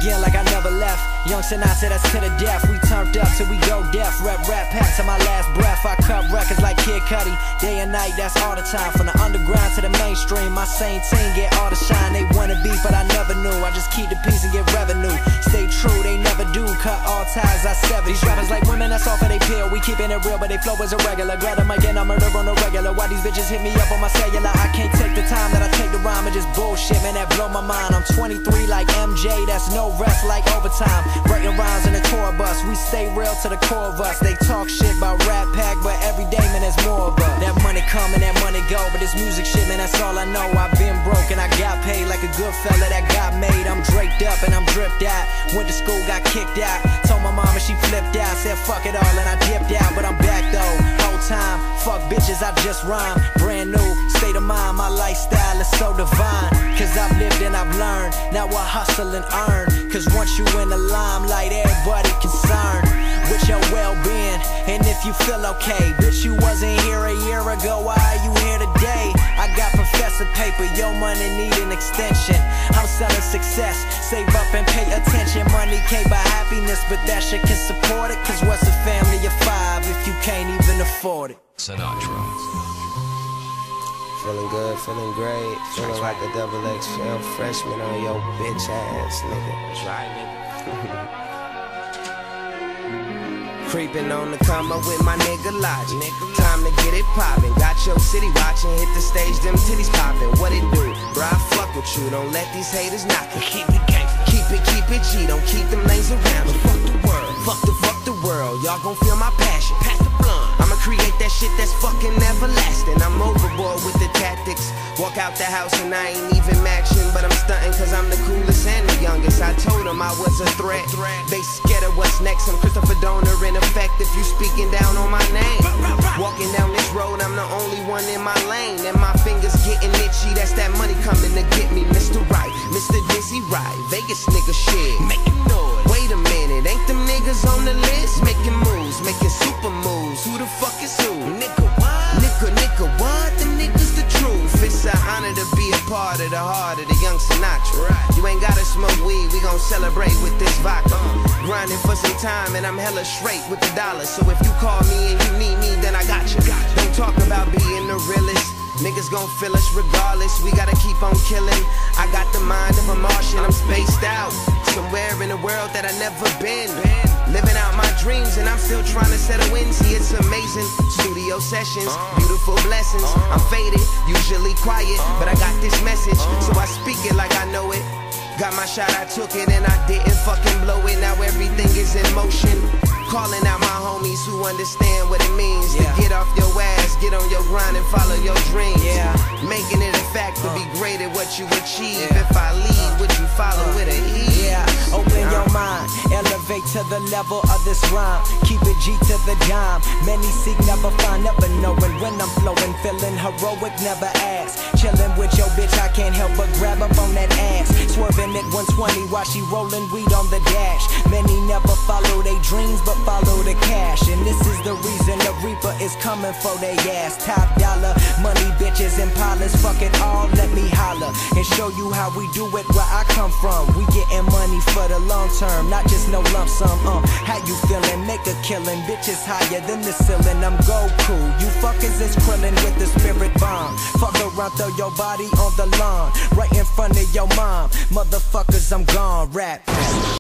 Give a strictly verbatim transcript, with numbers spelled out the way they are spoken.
again like I never left. Young Sinatra, that's to the death. We turned up till we go deaf. Rep, rap, pack to my last breath. I cut records like Kid Cudi. Day and night, that's all the time. From the underground to the mainstream, my same team get all the shine. They wanna beef, but I never knew. I just keep the peace and get revenue. Stay true, they never do. Cut all ties, I sever. These rappers like women, that's all for they pill. We keepin' it real, but they flow is irregular. Grab them again, I murder on the regular. Why these bitches hit me up on my cellular? I can't take the time that I take to rhyme and just bullshit, man, that blow my mind. I'm twenty-three like M J, that's no rest like overtime. Writing rhymes in the tour bus, we stay real to the core of us. They talk shit about Rat Pack, but every day, man, there's more of us. That money come and that money go, but this music shit, man, that's all I know. I've been broke and I got paid like a good fella that got made. I'm draped up and I'm dripped out. Went to school, got kicked out. Told my mama she flipped out. Said fuck it all and I dipped out, but I'm back though. Whole time, fuck bitches, I just rhyme. Brand new state of mind, my lifestyle is so divine. Cause I've lived and I've learned. Now I hustle and earn. Cause once you in the limelight, everybody concerned with your well-being. And if you feel okay, bitch, you wasn't here a year ago, why are you here today? I got professor paper, your money need an extension. I'm selling success, save up and pay attention. Money can't buy happiness, but that shit can support it. Cause what's a family of five if you can't even afford it? Sinatra. Feeling good, feeling great, feeling like a double X L freshman on your bitch ass, nigga. That's right, nigga. Creeping on the come up with my nigga Logic. Time to get it poppin'. Got your city watching, hit the stage, them titties poppin'. What it do? Bro, I fuck with you, don't let these haters knock it. Keep it gangsta. Keep it, keep it G, don't keep them lanes around me. Fuck the world, fuck the, fuck the world. Y'all gon' feel my passion. Pass the blunt. I'ma create that shit that's fucking everlasting. I'm overboard with the tactics. Walk out the house and I ain't even matching, but I'm stunting cause I'm the coolest and the youngest. I told them I was a threat. They scared of what's next. I'm Christopher Donor in effect if you speaking down on my name. Walking down this road, I'm the only one in my lane. And my fingers getting itchy, that's that money coming to get me. Mister Right, Mister Dizzy Right, Vegas nigga shit. Making noise. Wait a minute, ain't them niggas on the list? Making moves, making super moves. Who the fuck is who? Nigga what? Nigga, nigga what? Them niggas the truth. It's an honor to be a part of the heart of the young Sinatra. Right. You ain't gotta smoke weed, we gon' celebrate with this vodka. Uh. Grinding for some time and I'm hella straight with the dollar. So if you call me and you need me, then I got you. Don't talk about being the realest. Niggas gon' feel us regardless, we gotta keep on killing. I got the mind of a Martian, I'm spaced out somewhere in a world that I never been. Living out my dreams and I'm still trying to settle in. See, it's amazing, studio sessions, beautiful blessings. I'm faded, usually quiet, but I got this message, so I speak it like I know it. Got my shot, I took it and I didn't fucking blow it. Now everything is in motion. Calling out my homies who understand what it means yeah. to get off your ass, get on your grind and follow your dreams. Yeah. Making it a fact to uh. be great at what you achieve. Yeah. If I lead, would you follow uh. with a E? Yeah, open uh. your mind, elevate to the level of this rhyme. Keep it G to the dime. Many seek, never find, never knowing when I'm flowing. Feeling heroic, never ask. Chilling with your bitch, I can't help but grab up on that ass. Swerving at one twenty while she rolling weed on the dash. Many never follow their dreams, but follow the cash. And this is the reason the Reaper is coming for they ass. Top dollar, money, bitches, and pilots. Fuck it all, let me holler and show you how we do it where I come from. We getting money for the long term, not just no lump sum. Um, how you feeling? Make a killing. Bitches higher than the ceiling. I'm Goku. You fuckers is Krillin with the spirit bomb. Fuck around, throw your body on the lawn, right in front of your mom. Motherfuckers, I'm gone. Rap.